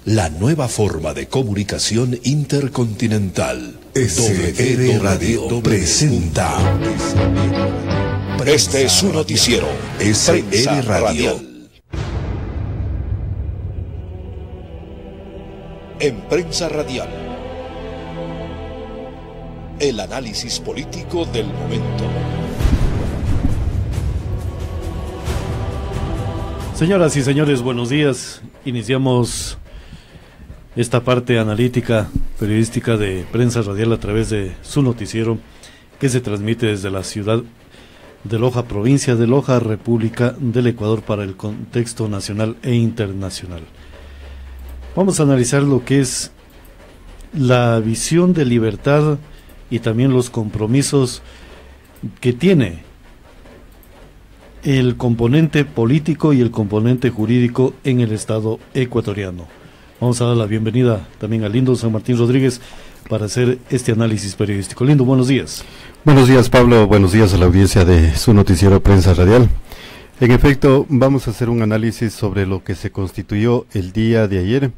la nueva forma de comunicación intercontinental. SR Radio presenta. Este es su noticiero. SR Radio. En Prensa Radial, el análisis político del momento. Señoras y señores, buenos días. Iniciamos esta parte analítica, periodística de Prensa Radial a través de su noticiero que se transmite desde la ciudad de Loja, provincia de Loja, República del Ecuador, para el contexto nacional e internacional. Vamos a analizar lo que es la visión de libertad y también los compromisos que tiene el componente político y el componente jurídico en el Estado ecuatoriano. Vamos a dar la bienvenida también a Lindo San Martín Rodríguez para hacer este análisis periodístico. Lindo, buenos días. Buenos días, Pablo. Buenos días a la audiencia de su noticiero Prensa Radial. En efecto, vamos a hacer un análisis sobre lo que se constituyó el día de ayer.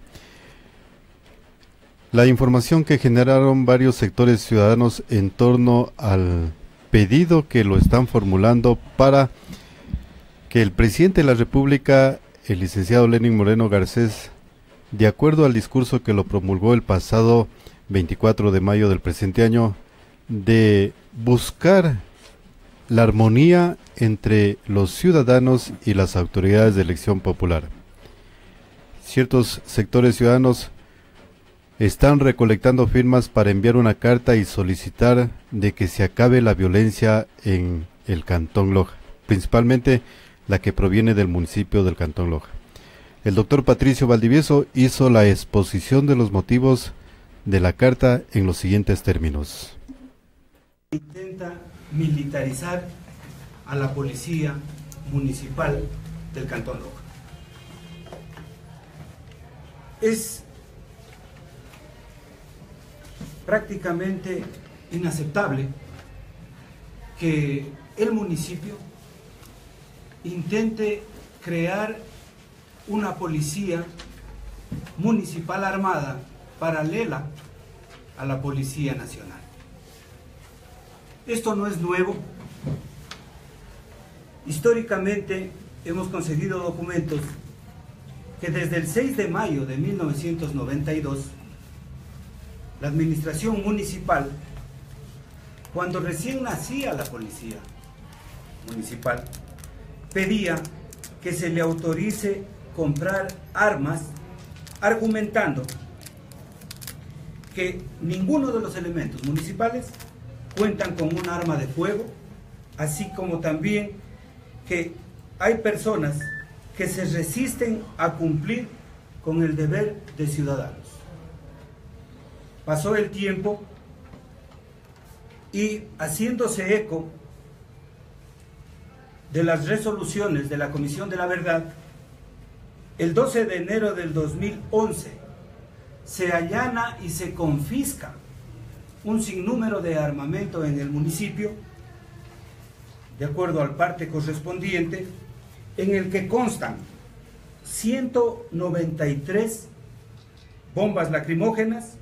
La información que generaron varios sectores ciudadanos en torno al pedido que lo están formulando para que el presidente de la República, el licenciado Lenín Moreno Garcés, de acuerdo al discurso que lo promulgó el pasado 24 de mayo del presente año, de buscar la armonía entre los ciudadanos y las autoridades de elección popular. Ciertos sectores ciudadanos están recolectando firmas para enviar una carta y solicitar de que se acabe la violencia en el Cantón Loja, principalmente la que proviene del municipio del Cantón Loja. El doctor Patricio Valdivieso hizo la exposición de los motivos de la carta en los siguientes términos. Intenta militarizar a la policía municipal del Cantón Loja. Es prácticamente inaceptable que el municipio intente crear una policía municipal armada paralela a la Policía Nacional. Esto no es nuevo. Históricamente hemos conseguido documentos que desde el 6 de mayo de 1992, la administración municipal, cuando recién nacía la policía municipal, pedía que se le autorice comprar armas, argumentando que ninguno de los elementos municipales cuentan con un arma de fuego, así como también que hay personas que se resisten a cumplir con el deber de ciudadanos. Pasó el tiempo y, haciéndose eco de las resoluciones de la Comisión de la Verdad, el 12 de enero del 2011 se allana y se confisca un sinnúmero de armamento en el municipio, de acuerdo al parte correspondiente, en el que constan 193 bombas lacrimógenas,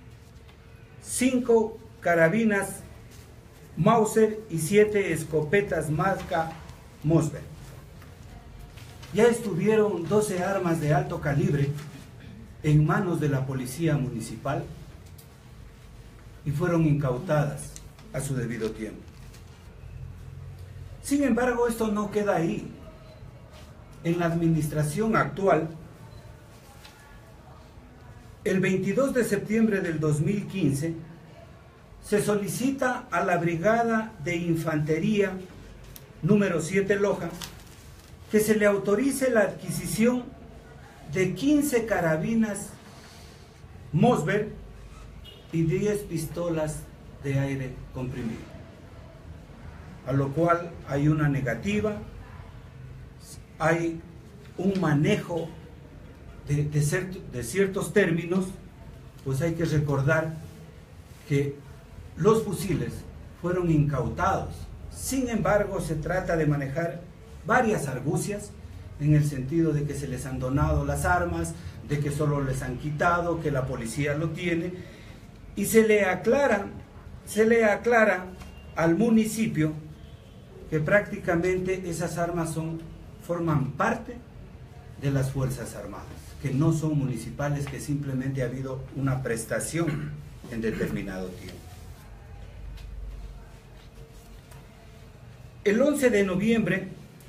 5 carabinas Mauser y 7 escopetas marca Mossberg. Ya estuvieron 12 armas de alto calibre en manos de la policía municipal y fueron incautadas a su debido tiempo. Sin embargo, esto no queda ahí. En la administración actual, el 22 de septiembre del 2015, se solicita a la Brigada de Infantería número 7 Loja que se le autorice la adquisición de 15 carabinas Mossberg y 10 pistolas de aire comprimido, a lo cual hay una negativa, hay un manejo de ciertos términos. Pues hay que recordar que los fusiles fueron incautados. Sin embargo, se trata de manejar varias argucias en el sentido de que se les han donado las armas, de que solo les han quitado, que la policía lo tiene, y se le aclara al municipio que prácticamente esas armas forman parte de las Fuerzas Armadas, que no son municipales, que simplemente ha habido una prestación en determinado tiempo. El 11 de noviembre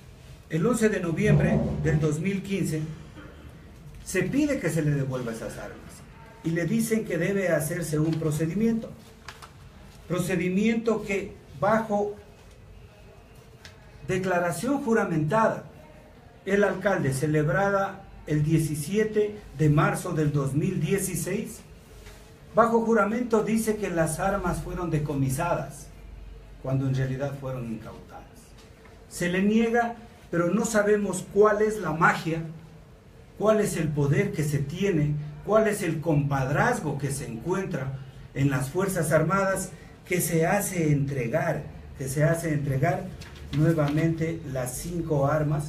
del 2015 se pide que se le devuelva esas armas y le dicen que debe hacerse un procedimiento que bajo declaración juramentada, el alcalde, celebrada el 17 de marzo del 2016, bajo juramento dice que las armas fueron decomisadas, cuando en realidad fueron incautadas. Se le niega, pero no sabemos cuál es la magia, cuál es el poder que se tiene, cuál es el compadrazgo que se encuentra en las Fuerzas Armadas, que se hace entregar nuevamente las 5 armas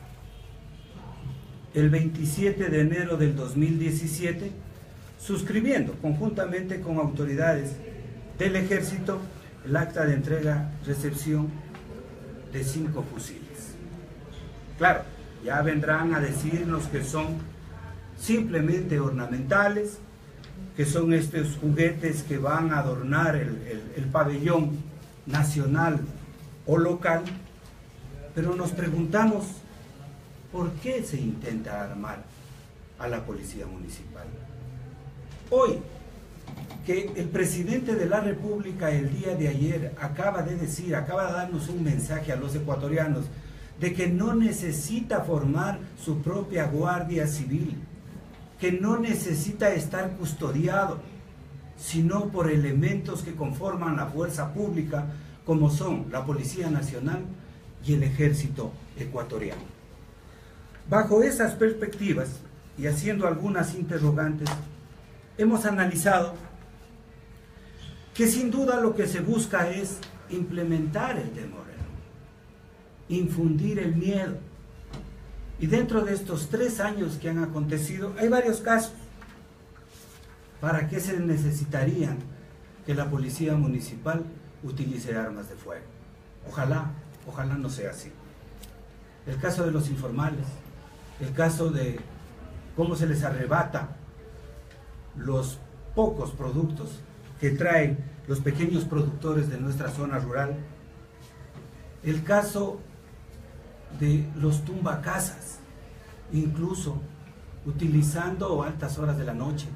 el 27 de enero del 2017, suscribiendo conjuntamente con autoridades del Ejército el acta de entrega-recepción de 5 fusiles. Claro, ya vendrán a decirnos que son simplemente ornamentales, que son estos juguetes que van a adornar el pabellón nacional o local, pero nos preguntamos, ¿por qué se intenta armar a la policía municipal? Hoy, que el presidente de la República el día de ayer acaba de darnos un mensaje a los ecuatorianos de que no necesita formar su propia Guardia Civil, que no necesita estar custodiado, sino por elementos que conforman la fuerza pública, como son la Policía Nacional y el Ejército ecuatoriano. Bajo esas perspectivas, y haciendo algunas interrogantes, hemos analizado que sin duda lo que se busca es implementar el temor, infundir el miedo. Y dentro de estos 3 años que han acontecido, hay varios casos. ¿Para qué se necesitarían que la policía municipal utilice armas de fuego? Ojalá no sea así. El caso de los informales, el caso de cómo se les arrebata los pocos productos que traen los pequeños productores de nuestra zona rural, el caso de los tumbacasas, incluso utilizando altas horas de la noche,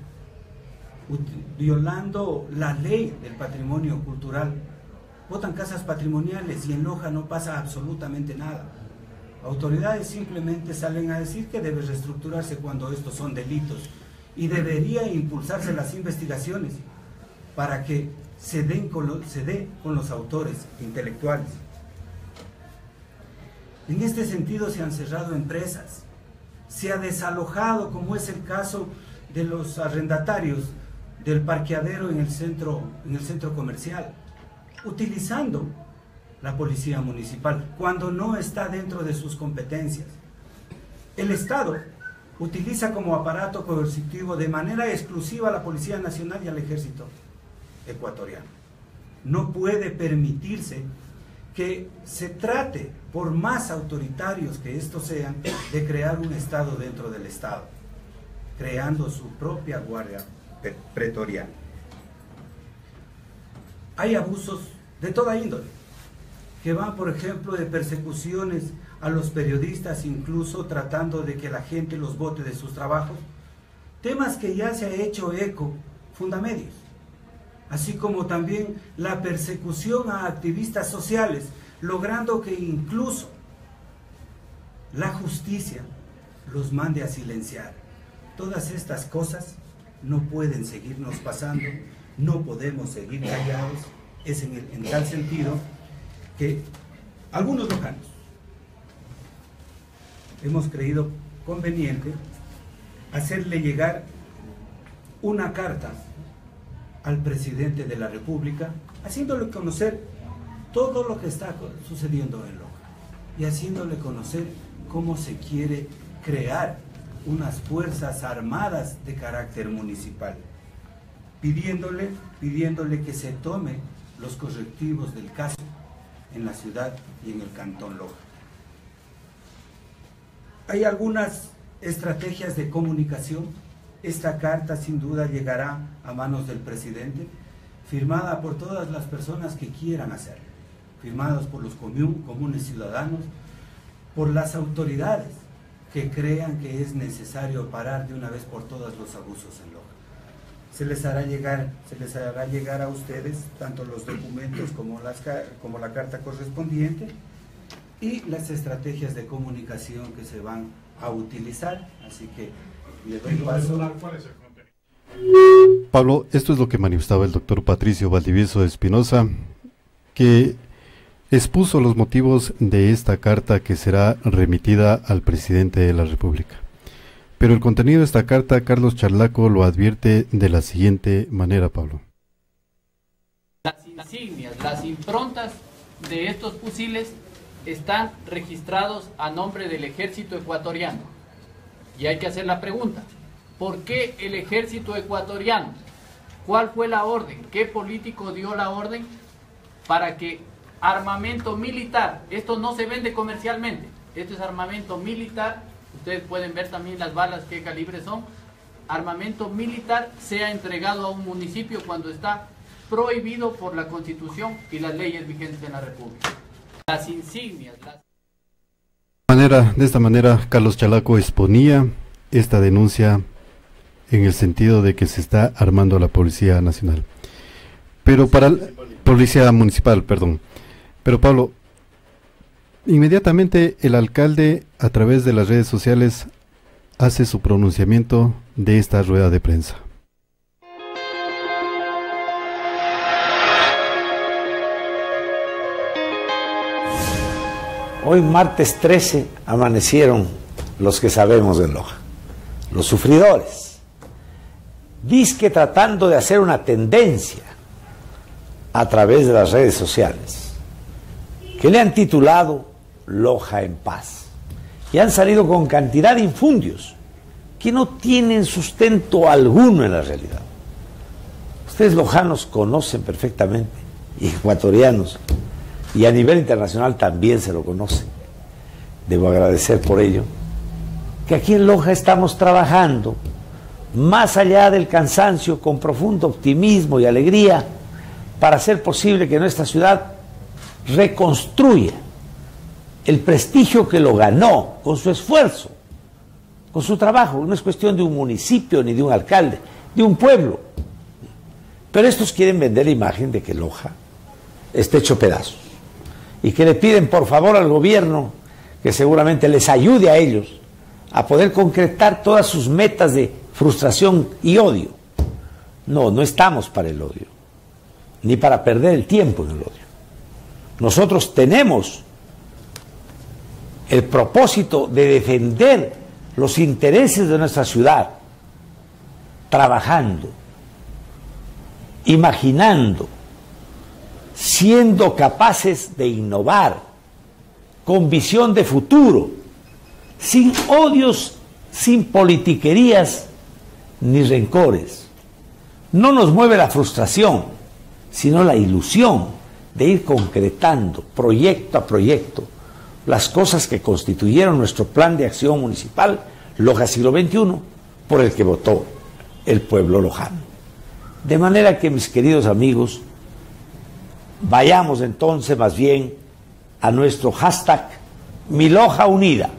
violando la ley del patrimonio cultural, botan casas patrimoniales y en Loja no pasa absolutamente nada. Autoridades simplemente salen a decir que debe reestructurarse cuando estos son delitos y debería impulsarse las investigaciones para que se dé con los autores intelectuales. En este sentido se han cerrado empresas, se ha desalojado, como es el caso de los arrendatarios del parqueadero en el centro comercial, utilizando la policía municipal cuando no está dentro de sus competencias. El Estado utiliza como aparato coercitivo de manera exclusiva a la Policía Nacional y al Ejército ecuatoriano. No puede permitirse que se trate, por más autoritarios que estos sean, de crear un Estado dentro del Estado, creando su propia guardia pretoriana. Hay abusos de toda índole, que van, por ejemplo, de persecuciones a los periodistas, incluso tratando de que la gente los bote de sus trabajos, temas que ya se ha hecho eco Fundamedios, así como también la persecución a activistas sociales, logrando que incluso la justicia los mande a silenciar. Todas estas cosas no pueden seguirnos pasando, no podemos seguir callados. Es en tal sentido que algunos locanos hemos creído conveniente hacerle llegar una carta al presidente de la República, haciéndole conocer todo lo que está sucediendo en Loja y haciéndole conocer cómo se quiere crear unas fuerzas armadas de carácter municipal, pidiéndole que se tome los correctivos del caso en la ciudad y en el cantón Loja. Hay algunas estrategias de comunicación. Esta carta sin duda llegará a manos del presidente, firmada por todas las personas que quieran hacerlo, firmados por los comunes ciudadanos, por las autoridades que crean que es necesario parar de una vez por todas los abusos en Loja. Se les hará llegar a ustedes tanto los documentos como la carta correspondiente y las estrategias de comunicación que se van a utilizar. Así que le doy paso. Pablo, esto es lo que manifestaba el doctor Patricio Valdivieso Espinosa, que expuso los motivos de esta carta que será remitida al presidente de la República. Pero el contenido de esta carta, Carlos Charlaco lo advierte de la siguiente manera, Pablo. Las insignias, las improntas de estos fusiles están registrados a nombre del ejército ecuatoriano. Y hay que hacer la pregunta, ¿por qué el ejército ecuatoriano? ¿Cuál fue la orden? ¿Qué político dio la orden para que armamento militar, esto no se vende comercialmente, esto es armamento militar, ustedes pueden ver también las balas, qué calibre son, armamento militar sea entregado a un municipio cuando está prohibido por la Constitución y las leyes vigentes en la República? Las insignias. De esta manera, Carlos Charlaco exponía esta denuncia en el sentido de que se está armando la Policía Nacional. Pero para Policía Municipal, perdón. Pero Pablo, inmediatamente el alcalde a través de las redes sociales hace su pronunciamiento de esta rueda de prensa. Hoy martes 13 amanecieron los que sabemos de Loja, los sufridores, dizque tratando de hacer una tendencia a través de las redes sociales, que le han titulado Loja en paz, y han salido con cantidad de infundios que no tienen sustento alguno en la realidad. Ustedes lojanos conocen perfectamente, y ecuatorianos, y a nivel internacional también se lo conocen. Debo agradecer por ello, que aquí en Loja estamos trabajando más allá del cansancio, con profundo optimismo y alegría, para hacer posible que nuestra ciudad reconstruya el prestigio que lo ganó con su esfuerzo, con su trabajo. No es cuestión de un municipio ni de un alcalde, de un pueblo. Pero estos quieren vender la imagen de que Loja está hecho pedazos y que le piden por favor al gobierno que seguramente les ayude a ellos a poder concretar todas sus metas de frustración y odio. No, no estamos para el odio, ni para perder el tiempo en el odio. Nosotros tenemos el propósito de defender los intereses de nuestra ciudad, trabajando, imaginando, siendo capaces de innovar, con visión de futuro, sin odios, sin politiquerías ni rencores. No nos mueve la frustración, sino la ilusión de ir concretando proyecto a proyecto las cosas que constituyeron nuestro plan de acción municipal Loja Siglo XXI, por el que votó el pueblo lojano. De manera que, mis queridos amigos, vayamos entonces más bien a nuestro hashtag Mi Loja Unida.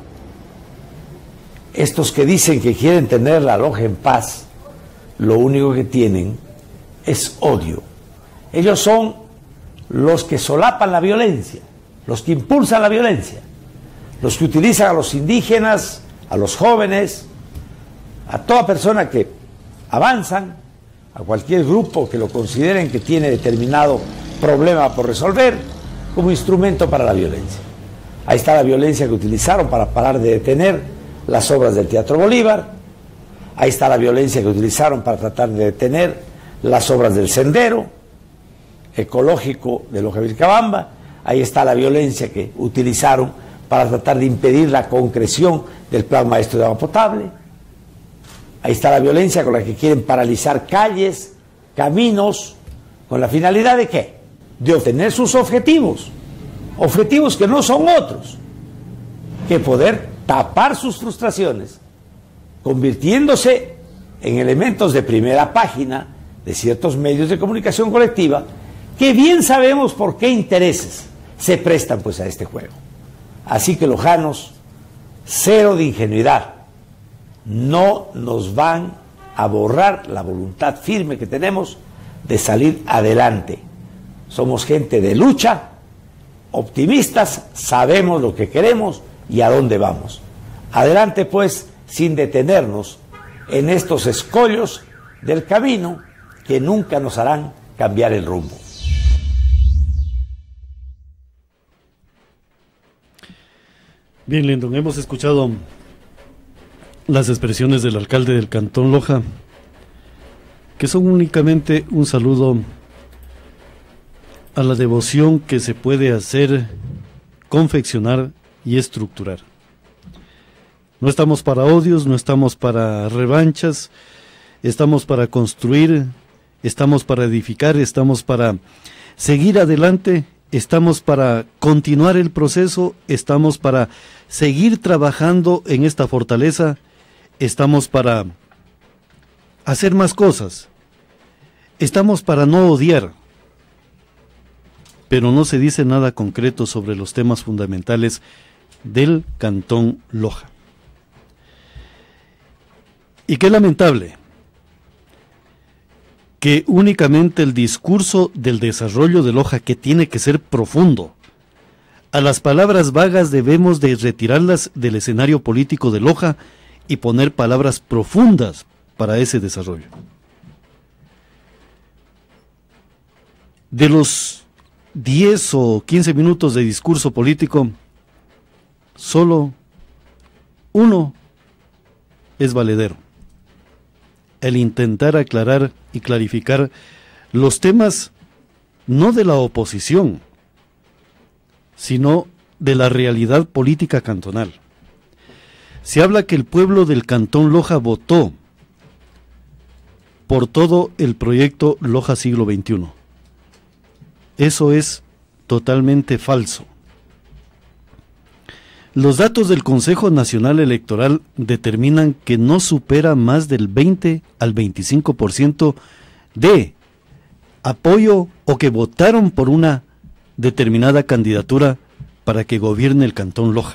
Estos que dicen que quieren tener la Loja en paz, lo único que tienen es odio. Ellos son los que solapan la violencia, los que impulsan la violencia, los que utilizan a los indígenas, a los jóvenes, a toda persona que avanzan, a cualquier grupo que lo consideren que tiene determinado problema por resolver, como instrumento para la violencia. Ahí está la violencia que utilizaron para parar de detener las obras del Teatro Bolívar, ahí está la violencia que utilizaron para tratar de detener las obras del sendero ecológico de Loja Vilcabamba, ahí está la violencia que utilizaron para tratar de impedir la concreción del Plan Maestro de Agua Potable. Ahí está la violencia con la que quieren paralizar calles, caminos, con la finalidad de ¿qué? De obtener sus objetivos, objetivos que no son otros que poder tapar sus frustraciones, convirtiéndose en elementos de primera página de ciertos medios de comunicación colectiva, que bien sabemos por qué intereses se prestan pues a este juego. Así que lojanos, cero de ingenuidad, no nos van a borrar la voluntad firme que tenemos de salir adelante. Somos gente de lucha, optimistas, sabemos lo que queremos y a dónde vamos. Adelante pues, sin detenernos en estos escollos del camino que nunca nos harán cambiar el rumbo. Bien, Lindon, hemos escuchado las expresiones del alcalde del Cantón Loja, que son únicamente un saludo a la devoción que se puede hacer, confeccionar y estructurar. No estamos para odios, no estamos para revanchas, estamos para construir, estamos para edificar, estamos para seguir adelante, estamos para continuar el proceso, estamos para seguir trabajando en esta fortaleza, estamos para hacer más cosas, estamos para no odiar, pero no se dice nada concreto sobre los temas fundamentales del Cantón Loja. Y qué lamentable que únicamente el discurso del desarrollo de Loja, que tiene que ser profundo, a las palabras vagas debemos de retirarlas del escenario político de Loja y poner palabras profundas para ese desarrollo. De los 10 o 15 minutos de discurso político, solo uno es valedero: el intentar aclarar y clarificar los temas no de la oposición, sino de la realidad política cantonal. Se habla que el pueblo del Cantón Loja votó por todo el proyecto Loja Siglo XXI. Eso es totalmente falso. Los datos del Consejo Nacional Electoral determinan que no supera más del 20 al 25% de apoyo o que votaron por una determinada candidatura para que gobierne el Cantón Loja.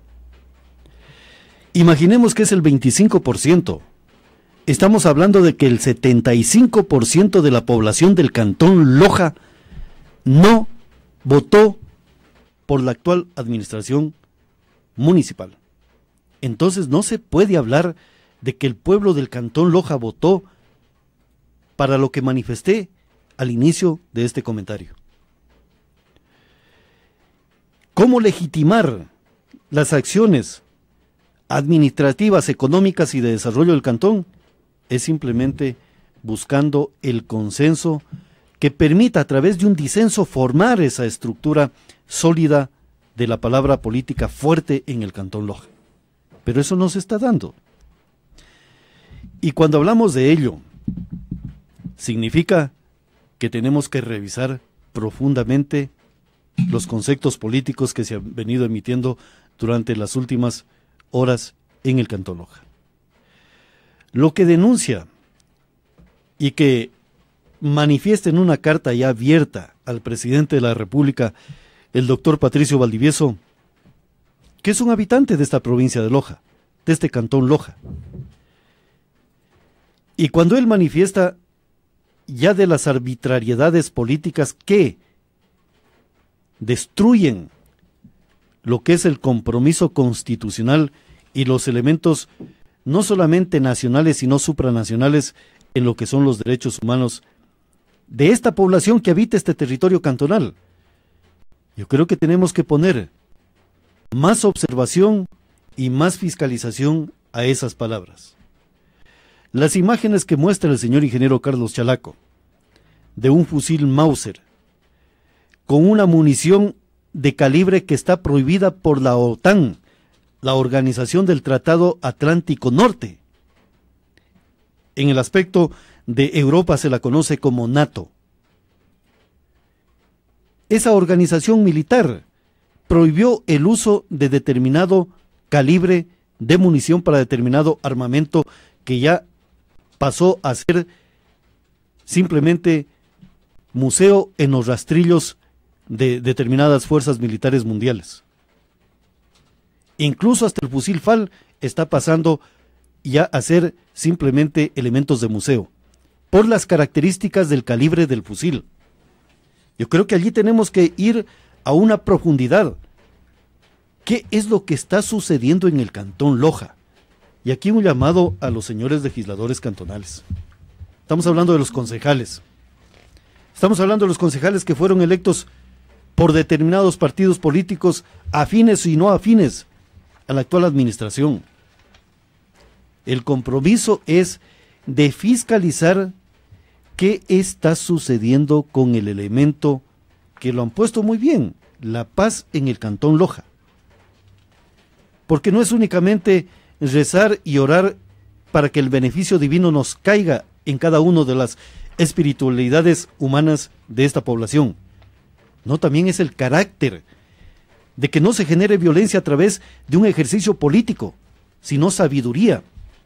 Imaginemos que es el 25%. Estamos hablando de que el 75% de la población del Cantón Loja no votó por la actual administración municipal. Entonces no se puede hablar de que el pueblo del Cantón Loja votó para lo que manifesté al inicio de este comentario. ¿Cómo legitimar las acciones administrativas, económicas y de desarrollo del cantón? Es simplemente buscando el consenso que permita a través de un disenso formar esa estructura sólida de la palabra política fuerte en el Cantón Loja. Pero eso no se está dando. Y cuando hablamos de ello, significa que tenemos que revisar profundamente los conceptos políticos que se han venido emitiendo durante las últimas horas en el Cantón Loja. Lo que denuncia y que manifiesta en una carta ya abierta al presidente de la República, el doctor Patricio Valdivieso, que es un habitante de esta provincia de Loja, de este Cantón Loja. Y cuando él manifiesta ya de las arbitrariedades políticas que destruyen lo que es el compromiso constitucional y los elementos no solamente nacionales sino supranacionales en lo que son los derechos humanos de esta población que habita este territorio cantonal, yo creo que tenemos que poner más observación y más fiscalización a esas palabras. Las imágenes que muestra el señor ingeniero Carlos Chalaco de un fusil Mauser con una munición de calibre que está prohibida por la OTAN, la Organización del Tratado Atlántico Norte. En el aspecto de Europa se la conoce como NATO. Esa organización militar prohibió el uso de determinado calibre de munición para determinado armamento que ya pasó a ser simplemente museo en los rastrillos de determinadas fuerzas militares mundiales. Incluso hasta el fusil FAL está pasando ya a ser simplemente elementos de museo, por las características del calibre del fusil. Yo creo que allí tenemos que ir a una profundidad. ¿Qué es lo que está sucediendo en el Cantón Loja? Y aquí un llamado a los señores legisladores cantonales. Estamos hablando de los concejales. Estamos hablando de los concejales que fueron electos por determinados partidos políticos, afines y no afines a la actual administración. El compromiso es de fiscalizar qué está sucediendo con el elemento que lo han puesto muy bien, la paz en el Cantón Loja. Porque no es únicamente rezar y orar para que el beneficio divino nos caiga en cada una de las espiritualidades humanas de esta población. No, también es el carácter de que no se genere violencia a través de un ejercicio político, sino sabiduría.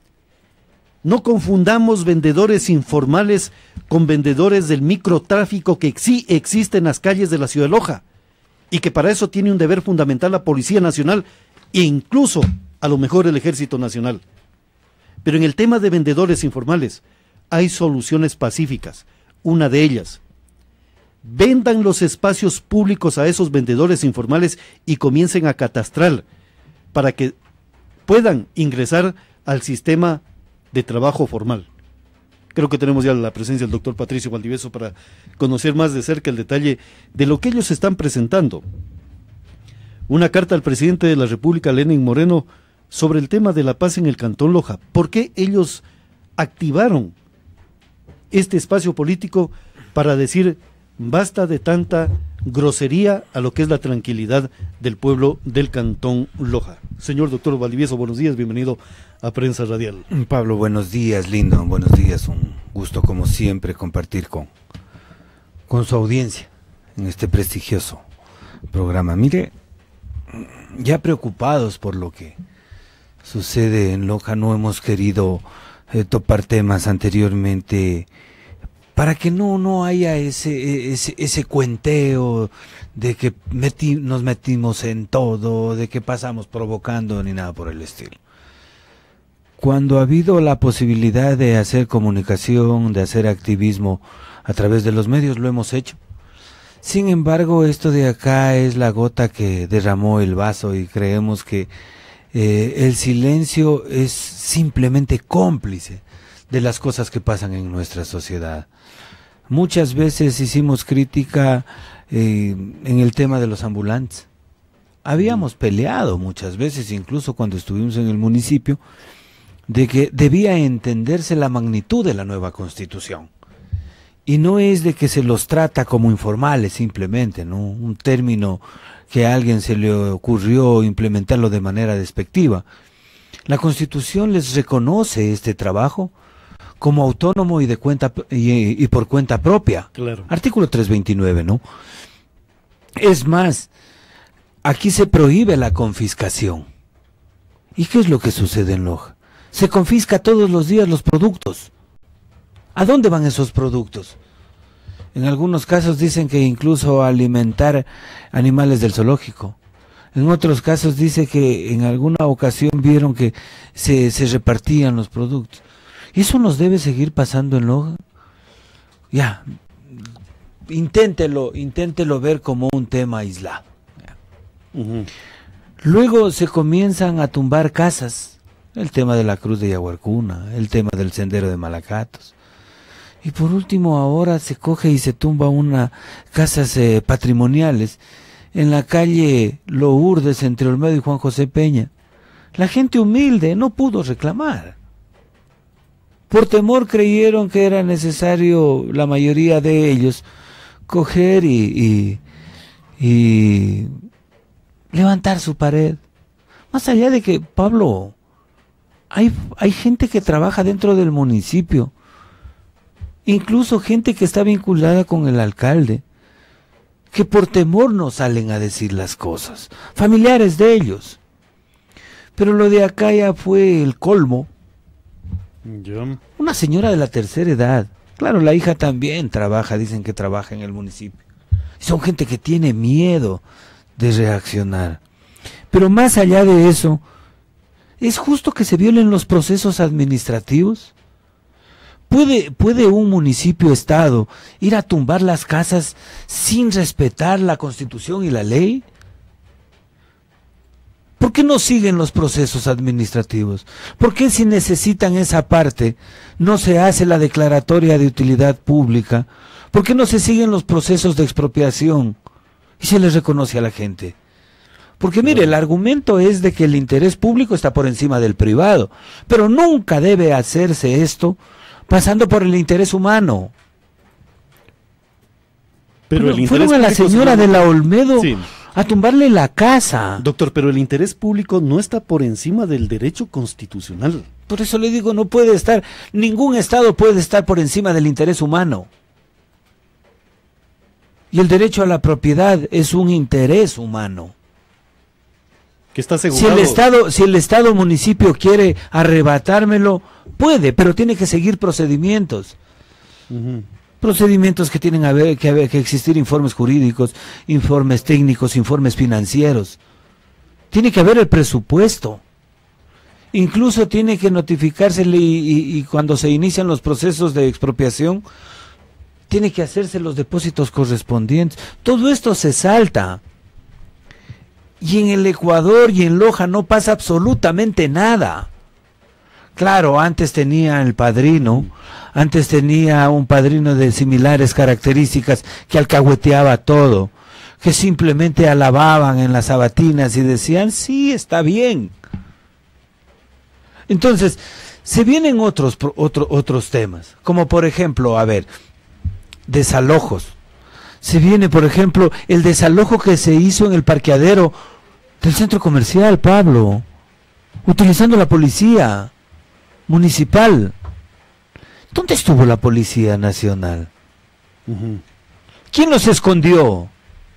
No confundamos vendedores informales con vendedores del microtráfico que sí existe en las calles de la ciudad de Loja y que para eso tiene un deber fundamental la Policía Nacional e incluso a lo mejor el Ejército Nacional. Pero en el tema de vendedores informales hay soluciones pacíficas. Una de ellas: vendan los espacios públicos a esos vendedores informales y comiencen a catastrar para que puedan ingresar al sistema de trabajo formal. Creo que tenemos ya la presencia del doctor Patricio Valdivieso para conocer más de cerca el detalle de lo que ellos están presentando. Una carta al presidente de la República, Lenín Moreno, sobre el tema de la paz en el Cantón Loja. ¿Por qué ellos activaron este espacio político para decir basta de tanta grosería a lo que es la tranquilidad del pueblo del Cantón Loja? Señor doctor Valdivieso, buenos días, bienvenido a Prensa Radial. Pablo, buenos días, lindo, buenos días, un gusto como siempre compartir con su audiencia en este prestigioso programa. Mire, ya preocupados por lo que sucede en Loja, no hemos querido topar temas anteriormente para que no haya ese cuenteo de que nos metimos en todo, de que pasamos provocando ni nada por el estilo. Cuando ha habido la posibilidad de hacer comunicación, de hacer activismo a través de los medios, lo hemos hecho. Sin embargo, esto de acá es la gota que derramó el vaso y creemos que el silencio es simplemente cómplice de las cosas que pasan en nuestra sociedad. Muchas veces hicimos crítica en el tema de los ambulantes. Habíamos peleado muchas veces, incluso cuando estuvimos en el municipio, de que debía entenderse la magnitud de la nueva Constitución. Y no es de que se los trata como informales simplemente, ¿no? Un término que a alguien se le ocurrió implementarlo de manera despectiva. La Constitución les reconoce este trabajo como autónomo y de cuenta y por cuenta propia. Claro. Artículo 329, ¿no? Es más, aquí se prohíbe la confiscación. ¿Y qué es lo que sucede en Loja? Se confisca todos los días los productos. ¿A dónde van esos productos? En algunos casos dicen que incluso alimentar animales del zoológico. En otros casos dice que en alguna ocasión vieron que se repartían los productos. ¿Y eso nos debe seguir pasando en Loja? Ya, inténtelo ver como un tema aislado. Uh-huh. Luego se comienzan a tumbar casas. El tema de la Cruz de Yaguarcuna, el tema del Sendero de Malacatos. Y por último ahora se coge y se tumba unas casas patrimoniales en la calle Lourdes entre Olmedo y Juan José Peña. La gente humilde no pudo reclamar. Por temor creyeron que era necesario, la mayoría de ellos, coger y y levantar su pared. Más allá de que, Pablo, hay gente que trabaja dentro del municipio, incluso gente que está vinculada con el alcalde, que por temor no salen a decir las cosas, familiares de ellos. Pero lo de acá ya fue el colmo. Una señora de la tercera edad, claro, la hija también trabaja, dicen que trabaja en el municipio. Son gente que tiene miedo de reaccionar. Pero más allá de eso, ¿es justo que se violen los procesos administrativos? ¿Puede un municipio-estado ir a tumbar las casas sin respetar la Constitución y la ley? ¿Por qué no siguen los procesos administrativos? ¿Por qué si necesitan esa parte no se hace la declaratoria de utilidad pública? ¿Por qué no se siguen los procesos de expropiación y se les reconoce a la gente? Porque mire, el argumento es de que el interés público está por encima del privado, pero nunca debe hacerse esto pasando por el interés humano. Pero el fueron a la señora de la Olmedo, sí, a tumbarle la casa. Doctor, pero el interés público no está por encima del derecho constitucional. Por eso le digo, no puede estar, ningún Estado puede estar por encima del interés humano. Y el derecho a la propiedad es un interés humano. Que está asegurado. Si el Estado municipio quiere arrebatármelo, puede, pero tiene que seguir procedimientos. Procedimientos que tienen que existir informes jurídicos, informes técnicos, informes financieros. Tiene que haber el presupuesto. Incluso tiene que notificársele y cuando se inician los procesos de expropiación, tiene que hacerse los depósitos correspondientes. Todo esto se salta. Y en el Ecuador y en Loja no pasa absolutamente nada. Claro, antes tenía el padrino, antes tenía un padrino de similares características que alcahueteaba todo, que simplemente alababan en las sabatinas y decían, sí, está bien. Entonces, se vienen otros temas, como por ejemplo, a ver, desalojos. Se viene, por ejemplo, el desalojo que se hizo en el parqueadero del centro comercial, Pablo, utilizando la policía municipal. ¿Dónde estuvo la Policía Nacional? ¿Quién los escondió?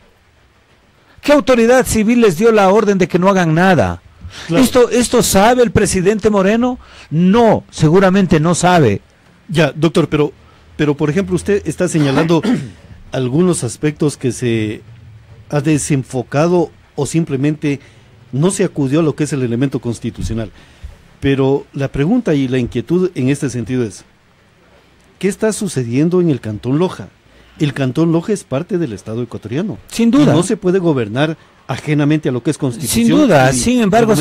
¿Qué autoridad civil les dio la orden de que no hagan nada? Claro. ¿Esto sabe el presidente Moreno? No, seguramente no sabe. Ya, doctor, pero por ejemplo, usted está señalando algunos aspectos que se ha desenfocado o simplemente no se acudió a lo que es el elemento constitucional. Pero la pregunta y la inquietud en este sentido es, ¿qué está sucediendo en el Cantón Loja? El Cantón Loja es parte del Estado ecuatoriano. Sin duda. Y no se puede gobernar ajenamente a lo que es Constitución. Sin duda, sin embargo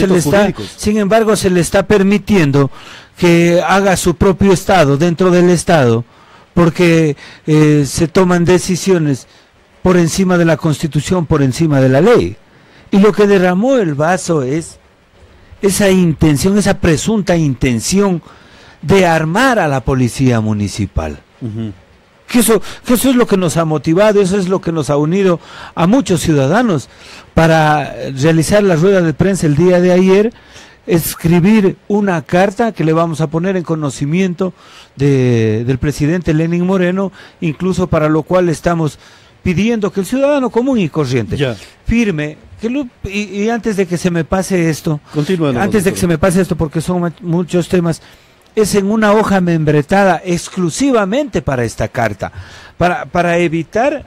se le está permitiendo que haga su propio Estado dentro del Estado, porque se toman decisiones por encima de la Constitución, por encima de la ley. Y lo que derramó el vaso es esa intención, esa presunta intención de armar a la policía municipal. Que eso es lo que nos ha motivado, eso es lo que nos ha unido a muchos ciudadanos para realizar la rueda de prensa el día de ayer, escribir una carta que le vamos a poner en conocimiento del presidente Lenín Moreno, incluso para lo cual estamos pidiendo que el ciudadano común y corriente firme, y antes de que se me pase esto, porque son muchos temas, es en una hoja membretada exclusivamente para esta carta, para evitar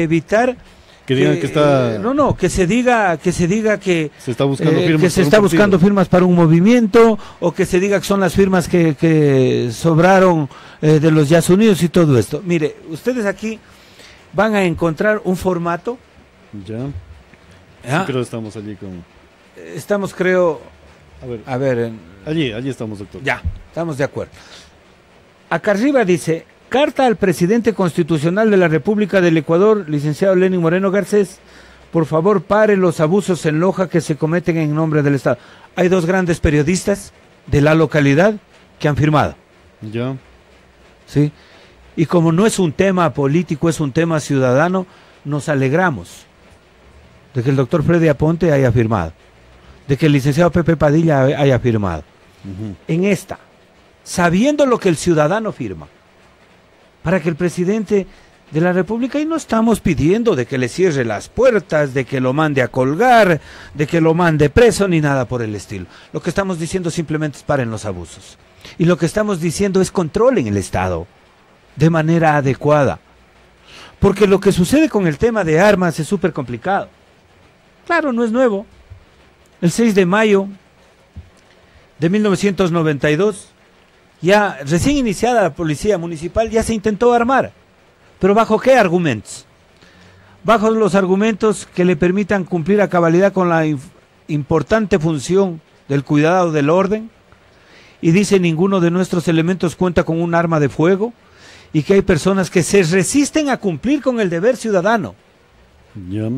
que digan que está que se diga que se está buscando firmas, que se está buscando firmas para un movimiento, o que se diga que son las firmas que sobraron de los Ya Unidos y todo esto. Mire, ustedes aquí van a encontrar un formato. Sí, creo que estamos allí con... Estamos, creo... A ver. Allí estamos, doctor. Ya, estamos de acuerdo. Acá arriba dice, carta al presidente constitucional de la República del Ecuador, licenciado Lenín Moreno Garcés, por favor pare los abusos en Loja que se cometen en nombre del Estado. Hay dos grandes periodistas de la localidad que han firmado. ¿Sí? Y como no es un tema político, es un tema ciudadano, nos alegramos de que el doctor Freddy Aponte haya firmado, de que el licenciado Pepe Padilla haya firmado. En esta, sabiendo lo que el ciudadano firma, para que el presidente de la República, y no estamos pidiendo de que le cierre las puertas, de que lo mande a colgar, de que lo mande preso, ni nada por el estilo. Lo que estamos diciendo simplemente es paren los abusos. Y lo que estamos diciendo es controlen el Estado de manera adecuada. Porque lo que sucede con el tema de armas es súper complicado. Claro, no es nuevo. El 6 de mayo de 1992, ya recién iniciada la policía municipal, ya se intentó armar. ¿Pero bajo qué argumentos? Bajo los argumentos que le permitan cumplir a cabalidad con la importante función del cuidado del orden, y dice ninguno de nuestros elementos cuenta con un arma de fuego, y que hay personas que se resisten a cumplir con el deber ciudadano. Ya.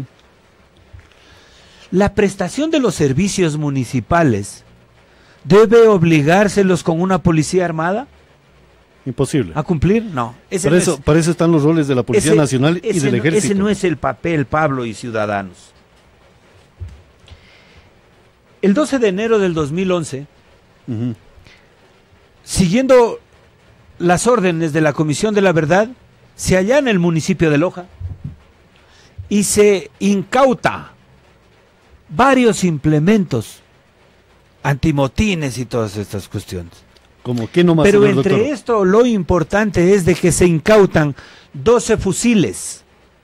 La prestación de los servicios municipales debe obligárselos con una policía armada. Imposible. ¿A cumplir? No. Para eso están los roles de la Policía Nacional y del Ejército. Ese no es el papel, Pablo y ciudadanos. El 12 de enero del 2011, siguiendo las órdenes de la Comisión de la Verdad, se allana el municipio de Loja y se incauta varios implementos antimotines y todas estas cuestiones. ¿Cómo qué nomás? Pero entre doctor, esto lo importante es de que se incautan 12 fusiles.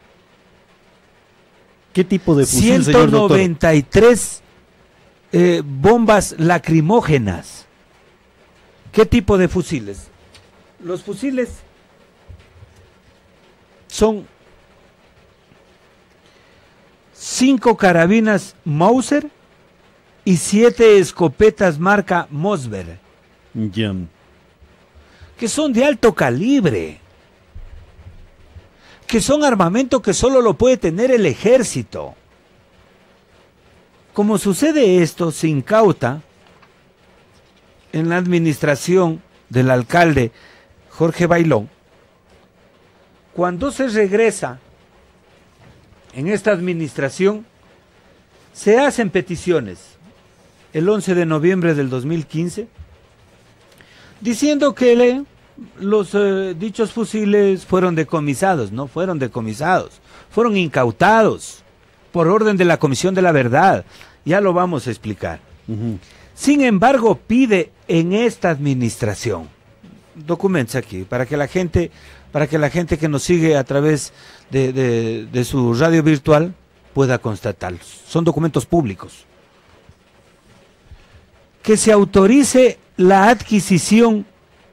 ¿Qué tipo de fusil, 193 bombas lacrimógenas. ¿Qué tipo de fusiles? Los fusiles son 5 carabinas Mauser y 7 escopetas marca Mosber, que son de alto calibre, que son armamento que solo lo puede tener el ejército. Como sucede esto, se incauta en la administración del alcalde Jorge Bailón. Cuando se regresa en esta administración, se hacen peticiones el 11 de noviembre del 2015, diciendo que los dichos fusiles fueron decomisados. No fueron decomisados, fueron incautados por orden de la Comisión de la Verdad. Ya lo vamos a explicar. Sin embargo, pide en esta administración, documentos aquí, para que la gente que nos sigue a través de su radio virtual pueda constatarlos. Son documentos públicos. Que se autorice la adquisición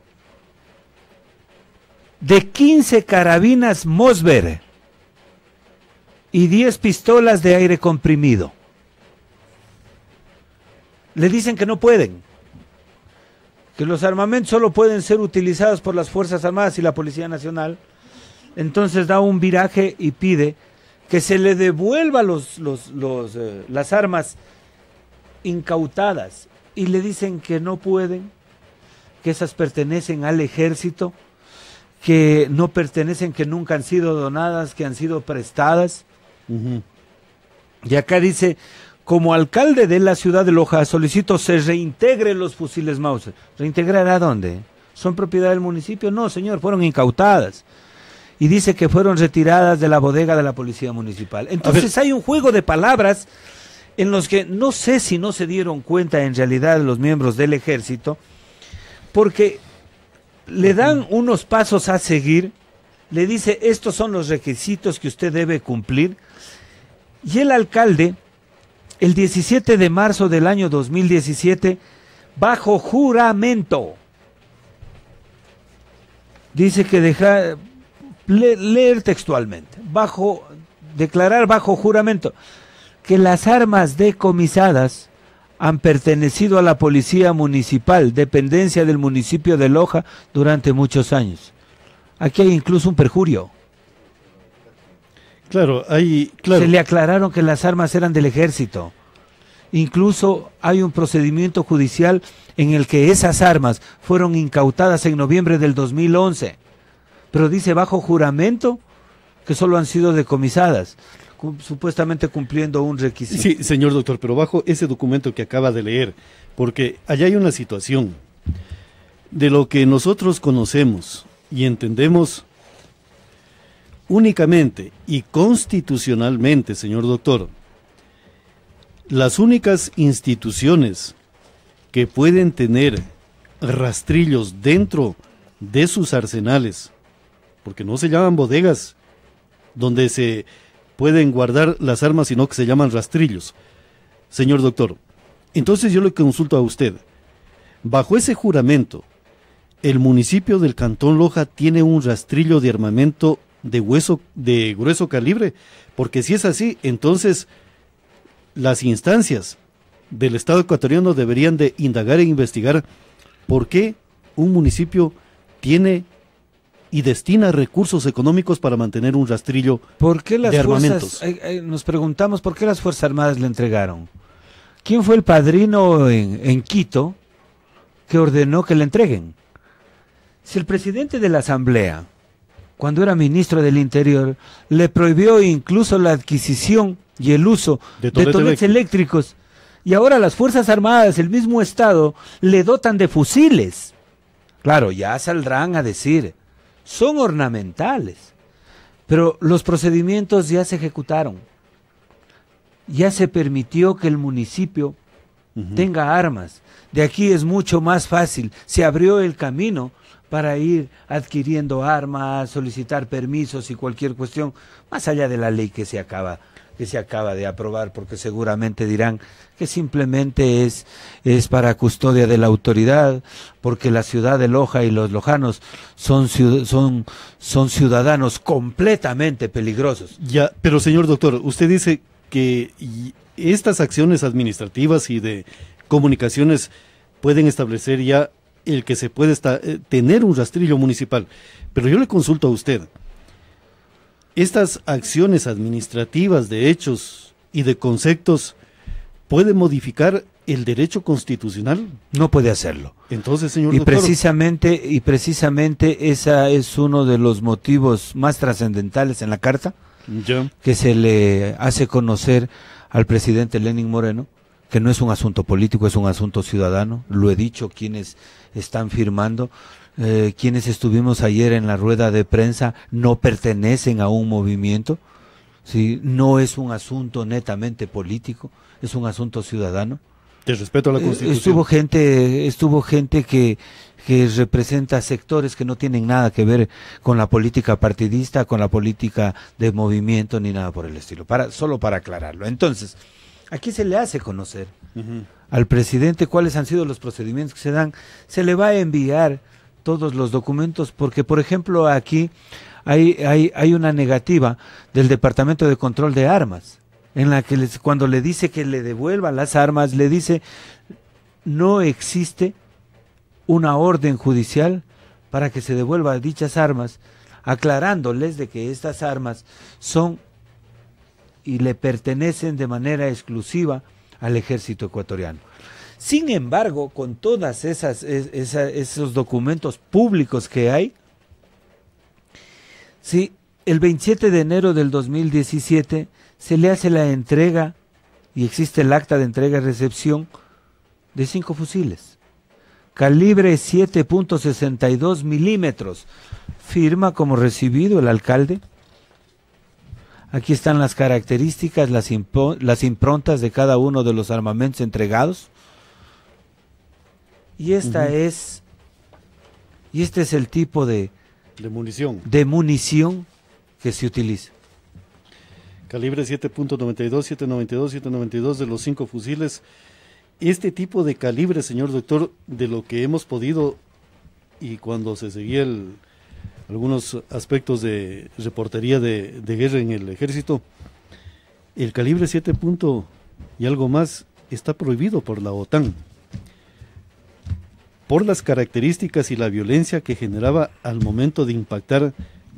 de 15 carabinas Mosber y 10 pistolas de aire comprimido. Le dicen que no pueden, que los armamentos solo pueden ser utilizados por las Fuerzas Armadas y la Policía Nacional. Entonces da un viraje y pide que se le devuelva las armas incautadas, y le dicen que no pueden, que esas pertenecen al ejército, que no pertenecen, que nunca han sido donadas, que han sido prestadas. Y acá dice: como alcalde de la ciudad de Loja, solicito se reintegren los fusiles Mauser. ¿Reintegrar a dónde? ¿Son propiedad del municipio? No, señor, fueron incautadas. Y dice que fueron retiradas de la bodega de la Policía Municipal. Entonces hay un juego de palabras en los que no sé si no se dieron cuenta en realidad los miembros del ejército, porque le dan unos pasos a seguir, le dice: estos son los requisitos que usted debe cumplir. Y el alcalde, el 17 de marzo del año 2017, bajo juramento, dice que leer textualmente, declarar bajo juramento que las armas decomisadas han pertenecido a la Policía Municipal, dependencia del municipio de Loja, durante muchos años. Aquí hay incluso un perjurio. Claro. Se le aclararon que las armas eran del ejército. Incluso hay un procedimiento judicial en el que esas armas fueron incautadas en noviembre del 2011. Pero dice bajo juramento que solo han sido decomisadas, supuestamente cumpliendo un requisito. Sí, señor doctor, pero bajo ese documento que acaba de leer, porque allá hay una situación de lo que nosotros conocemos y entendemos únicamente y constitucionalmente, señor doctor. Las únicas instituciones que pueden tener rastrillos dentro de sus arsenales, porque no se llaman bodegas donde se pueden guardar las armas, sino que se llaman rastrillos. Señor doctor, entonces yo le consulto a usted, bajo ese juramento, ¿el municipio del Cantón Loja tiene un rastrillo de armamento de grueso calibre? Porque si es así, entonces las instancias del Estado ecuatoriano deberían de indagar e investigar por qué un municipio tiene y destina recursos económicos para mantener un rastrillo de armamentos. Nos preguntamos por qué las Fuerzas Armadas le entregaron. ¿Quién fue el padrino en Quito que ordenó que le entreguen? Si el presidente de la Asamblea, cuando era ministro del Interior, le prohibió incluso la adquisición y el uso de toletes eléctricos, y ahora las Fuerzas Armadas, el mismo Estado, le dotan de fusiles. Claro, ya saldrán a decir, son ornamentales, pero los procedimientos ya se ejecutaron. Ya se permitió que el municipio tenga armas. De aquí es mucho más fácil. Se abrió el camino para ir adquiriendo armas, solicitar permisos y cualquier cuestión, más allá de la ley que se acaba de aprobar, porque seguramente dirán que simplemente es para custodia de la autoridad, porque la ciudad de Loja y los lojanos son ciudadanos completamente peligrosos. Ya, pero señor doctor, usted dice que estas acciones administrativas y de comunicaciones pueden establecer ya el que se puede tener un rastrillo municipal, pero yo le consulto a usted, ¿estas acciones administrativas de hechos y de conceptos pueden modificar el derecho constitucional? No puede hacerlo. Entonces, señor doctor, y precisamente esa es uno de los motivos más trascendentales en la carta que se le hace conocer al presidente Lenín Moreno, que no es un asunto político, es un asunto ciudadano. Lo he dicho, quienes están firmando, quienes estuvimos ayer en la rueda de prensa, no pertenecen a un movimiento, ¿sí? No es un asunto netamente político, es un asunto ciudadano. De respeto a la Constitución. Estuvo gente que representa sectores que no tienen nada que ver con la política partidista, con la política de movimiento, ni nada por el estilo. Solo para aclararlo. Entonces, aquí se le hace conocer al presidente cuáles han sido los procedimientos que se dan. Se le va a enviar todos los documentos, porque, por ejemplo, aquí hay una negativa del Departamento de Control de Armas, en la que cuando le dice que le devuelvan las armas, le dice no existe una orden judicial para que se devuelvan dichas armas, aclarándoles de que estas armas son y le pertenecen de manera exclusiva al ejército ecuatoriano. Sin embargo, con todas esos documentos públicos que hay, sí, el 27 de enero del 2017 se le hace la entrega, y existe el acta de entrega y recepción, de 5 fusiles, calibre 7.62 milímetros, firma como recibido el alcalde. Aquí están las características, las improntas de cada uno de los armamentos entregados. Y este es el tipo de munición que se utiliza. Calibre 7.92, 792, 792 de los 5 fusiles. Este tipo de calibre, señor doctor, de lo que hemos podido, y cuando se seguía algunos aspectos de reportería de guerra en el ejército, el calibre 7 y algo más está prohibido por la OTAN, por las características y la violencia que generaba al momento de impactar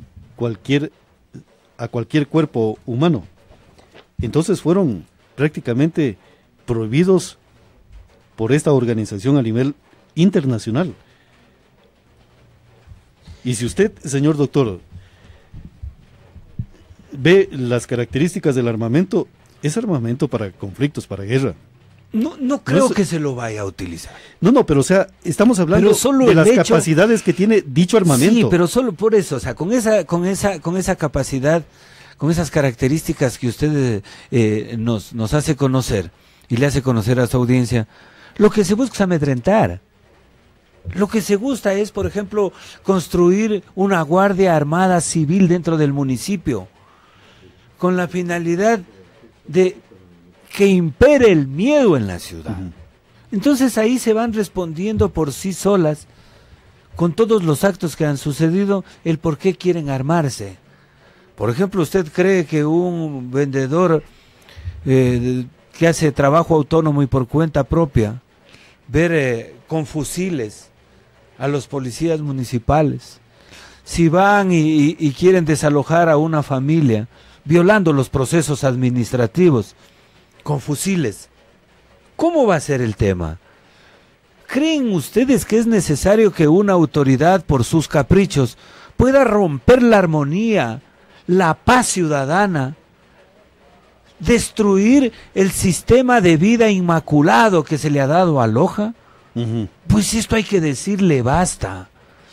a cualquier cuerpo humano. Entonces fueron prácticamente prohibidos por esta organización a nivel internacional. Y si usted, señor doctor, ve las características del armamento, es armamento para conflictos, para guerra. No creo que se lo vaya a utilizar. No, pero o sea, estamos hablando de las capacidades que tiene dicho armamento. Sí, pero solo por eso, o sea, con esa capacidad, con esas características que usted nos hace conocer y le hace conocer a su audiencia, lo que se busca es amedrentar. Lo que se gusta es, por ejemplo, construir una guardia armada civil dentro del municipio, con la finalidad de que impere el miedo en la ciudad. Entonces ahí se van respondiendo por sí solas, con todos los actos que han sucedido, el por qué quieren armarse. Por ejemplo, ¿usted cree que un vendedor que hace trabajo autónomo y por cuenta propia, ver con fusiles a los policías municipales, si van y quieren desalojar a una familia, violando los procesos administrativos, con fusiles, ¿cómo va a ser el tema? ¿Creen ustedes que es necesario que una autoridad, por sus caprichos, pueda romper la armonía, la paz ciudadana, destruir el sistema de vida inmaculado que se le ha dado a Loja? Pues esto hay que decirle basta.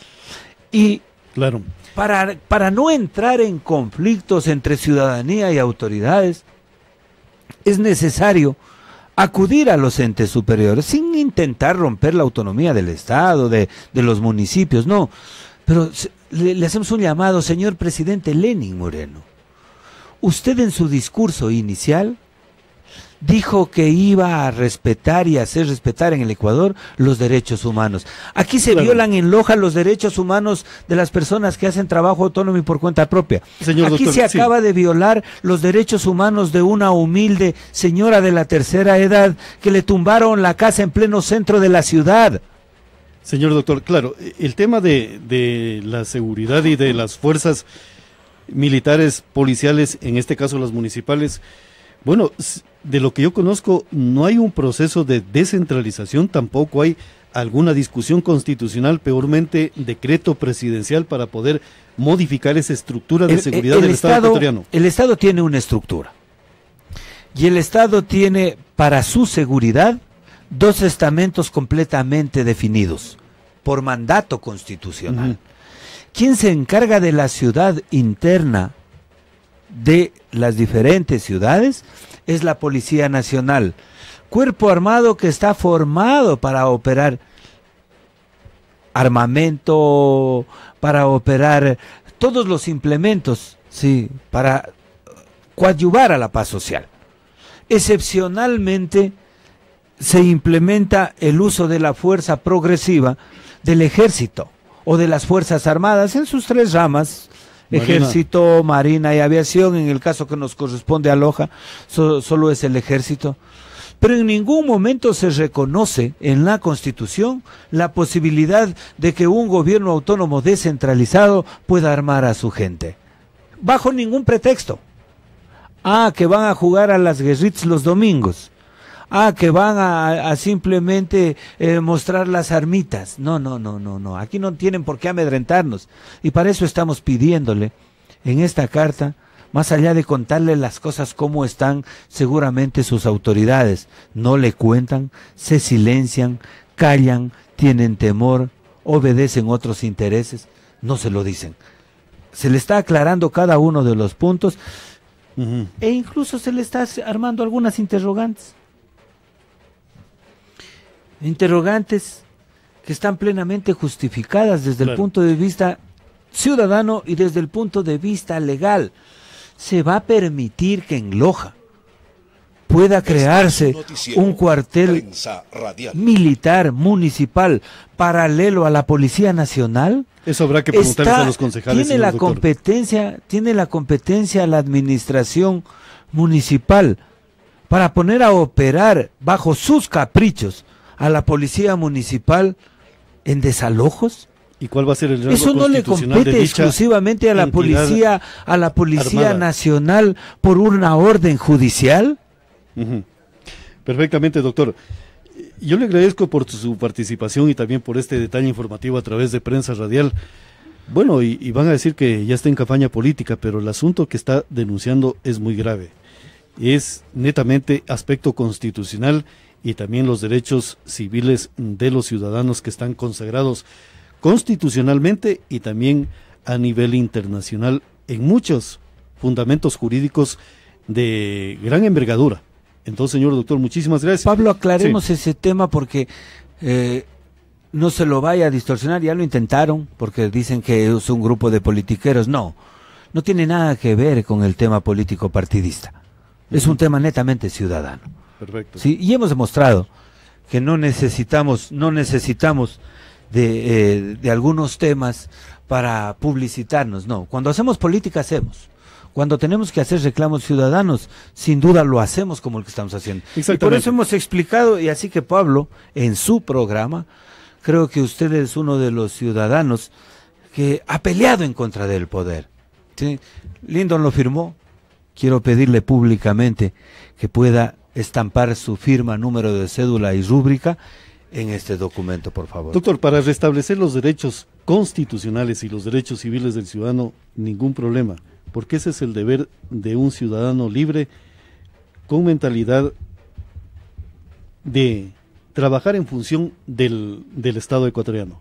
Y claro, para no entrar en conflictos entre ciudadanía y autoridades, es necesario acudir a los entes superiores, sin intentar romper la autonomía del Estado, de los municipios, no. Pero le hacemos un llamado, señor presidente Lenín Moreno. Usted en su discurso inicial dijo que iba a respetar y hacer respetar en el Ecuador los derechos humanos. Aquí se violan en Loja los derechos humanos de las personas que hacen trabajo autónomo y por cuenta propia. Señor Aquí doctor, se acaba de violar los derechos humanos de una humilde señora de la tercera edad que le tumbaron la casa en pleno centro de la ciudad. Señor doctor, claro, el tema de la seguridad y de las fuerzas militares, policiales, en este caso las municipales, bueno, de lo que yo conozco, no hay un proceso de descentralización, tampoco hay alguna discusión constitucional, peormente decreto presidencial para poder modificar esa estructura de seguridad del Estado ecuatoriano. El Estado tiene una estructura y el Estado tiene para su seguridad dos estamentos completamente definidos por mandato constitucional. ¿Quién se encarga de la ciudad interna de las diferentes ciudades? Es la Policía Nacional, cuerpo armado que está formado para operar armamento, para operar todos los implementos, sí, para coadyuvar a la paz social. Excepcionalmente se implementa el uso de la fuerza progresiva del ejército o de las fuerzas armadas en sus tres ramas: Ejército, Marina y Aviación. En el caso que nos corresponde a Loja, solo es el Ejército. Pero en ningún momento se reconoce en la Constitución la posibilidad de que un gobierno autónomo descentralizado pueda armar a su gente, bajo ningún pretexto. Que van a jugar a las guerritas los domingos. Que van a simplemente mostrar las armitas. No. Aquí no tienen por qué amedrentarnos. Y para eso estamos pidiéndole en esta carta, más allá de contarle las cosas como están, seguramente sus autoridades no le cuentan, se silencian, callan, tienen temor, obedecen otros intereses, no se lo dicen. Se le está aclarando cada uno de los puntos e incluso se le está armando algunas interrogantes. Interrogantes que están plenamente justificadas desde el punto de vista ciudadano y desde el punto de vista legal. ¿Se va a permitir que en Loja pueda crearse un cuartel militar municipal paralelo a la Policía Nacional? Eso habrá que preguntarles a los concejales. Tiene la competencia la administración municipal para poner a operar bajo sus caprichos a la policía municipal en desalojos. ¿Y cuál va a ser el rango Eso no le compete exclusivamente a la policía armada nacional por una orden judicial. Perfectamente, doctor. Yo le agradezco por su participación y también por este detalle informativo a través de Prensa Radial. Bueno, y van a decir que ya está en campaña política, pero el asunto que está denunciando es muy grave. Es netamente aspecto constitucional y también los derechos civiles de los ciudadanos que están consagrados constitucionalmente y también a nivel internacional en muchos fundamentos jurídicos de gran envergadura. Entonces, señor doctor, muchísimas gracias. Pablo, aclaremos ese tema porque no se lo vaya a distorsionar. Ya lo intentaron porque dicen que es un grupo de politiqueros. No tiene nada que ver con el tema político partidista. Es un tema netamente ciudadano. Perfecto. Sí, y hemos demostrado que no necesitamos de algunos temas para publicitarnos. No, cuando hacemos política hacemos. Cuando tenemos que hacer reclamos ciudadanos, sin duda lo hacemos como el que estamos haciendo. Y por eso hemos explicado, y así que Pablo, en su programa, creo que usted es uno de los ciudadanos que ha peleado en contra del poder. ¿Sí? Lyndon lo firmó. Quiero pedirle públicamente que pueda estampar su firma, número de cédula y rúbrica en este documento, por favor. Doctor, para restablecer los derechos constitucionales y los derechos civiles del ciudadano, ningún problema, porque ese es el deber de un ciudadano libre con mentalidad de trabajar en función del Estado ecuatoriano.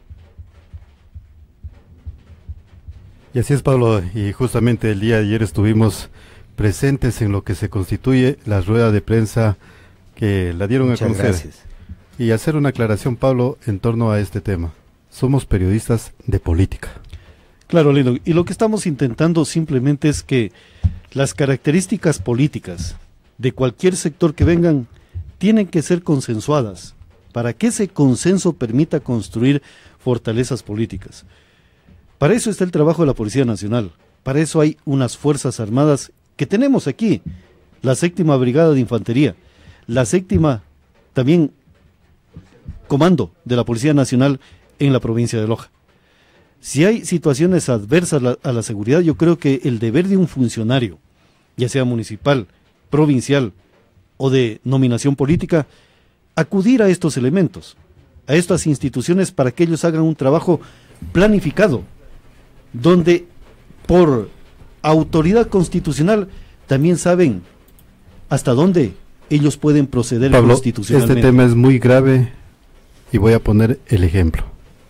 Y así es, Pablo, y justamente el día de ayer estuvimos presentes en lo que se constituye la rueda de prensa que la dieron a conocer. Gracias. Y hacer una aclaración, Pablo, en torno a este tema. Somos periodistas de política. Claro, Lindo, y lo que estamos intentando simplemente es que las características políticas de cualquier sector que vengan tienen que ser consensuadas para que ese consenso permita construir fortalezas políticas. Para eso está el trabajo de la Policía Nacional, para eso hay unas Fuerzas Armadas que tenemos aquí, la 7ª Brigada de Infantería, la 7ª también Comando de la Policía Nacional en la provincia de Loja. Si hay situaciones adversas a la seguridad, yo creo que el deber de un funcionario, ya sea municipal, provincial o de nominación política, acudir a estos elementos, a estas instituciones para que ellos hagan un trabajo planificado, donde por autoridad constitucional también saben hasta dónde ellos pueden proceder, Pablo, constitucionalmente. Este tema es muy grave y voy a poner el ejemplo.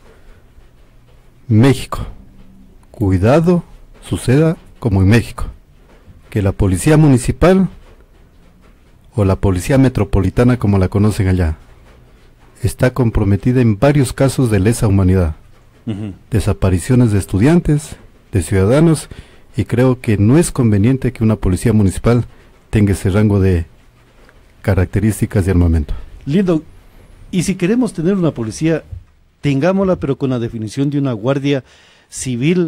México, cuidado, suceda como en México, que la policía municipal o la policía metropolitana, como la conocen allá, está comprometida en varios casos de lesa humanidad, desapariciones de estudiantes, de ciudadanos, y creo que no es conveniente que una policía municipal tenga ese rango de características de armamento. Lindo, y si queremos tener una policía, tengámosla, pero con la definición de una guardia civil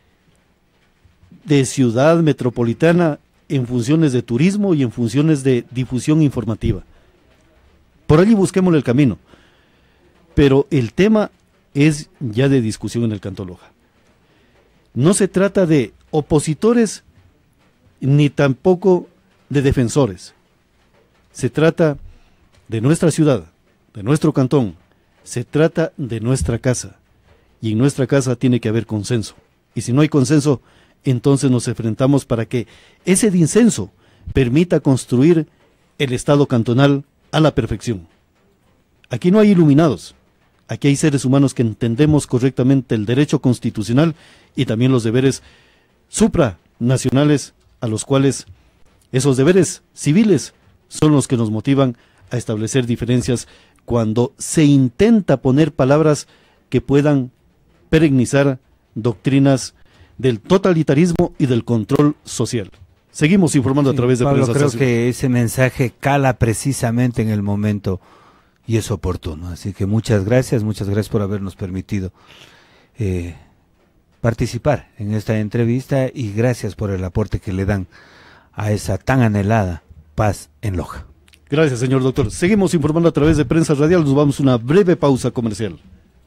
de ciudad metropolitana en funciones de turismo y en funciones de difusión informativa. Por allí busquémosle el camino. Pero el tema es ya de discusión en el Cantón Loja. No se trata de opositores ni tampoco de defensores. Se trata de nuestra ciudad, de nuestro cantón. Se trata de nuestra casa, y en nuestra casa tiene que haber consenso, y si no hay consenso, entonces nos enfrentamos para que ese disenso permita construir el Estado cantonal a la perfección. Aquí no hay iluminados, aquí hay seres humanos que entendemos correctamente el derecho constitucional y también los deberes supranacionales, a los cuales esos deberes civiles son los que nos motivan a establecer diferencias cuando se intenta poner palabras que puedan perennizar doctrinas del totalitarismo y del control social. Seguimos informando a través de Pablo, Prensa. creo que ese mensaje cala precisamente en el momento y es oportuno. Así que muchas gracias por habernos permitido participar en esta entrevista y gracias por el aporte que le dan a esa tan anhelada paz en Loja. Gracias, señor doctor. Seguimos informando a través de Prensa Radial. Nos vamos a una breve pausa comercial.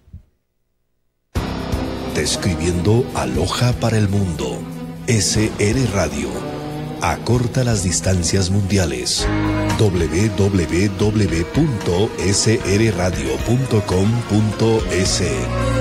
Describiendo a Loja para el mundo. SR Radio. Acorta las distancias mundiales. www.srradio.com.es